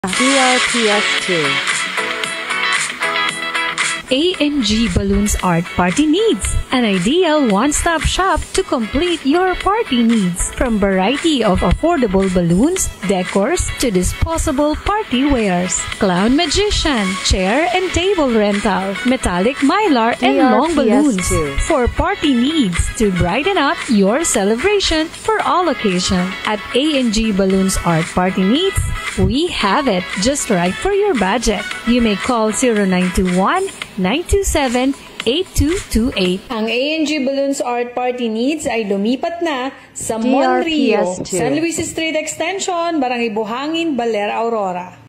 DRPS 2. A&G Baloons Art Party Needs, an ideal one-stop shop to complete your party needs. From variety of affordable balloons, decors, to disposable party wares, clown magician, chair and table rental, metallic mylar and long balloons for party needs to brighten up your celebration for all occasions. At A&G Baloons Art Party Needs, we have it just right for your budget. You may call 0921-927-8228. Ang A&G Baloons Art Party Needs ay lumipat na sa Monrio, San Luis Street Extension, Barangay Buhangin, Baler, Aurora.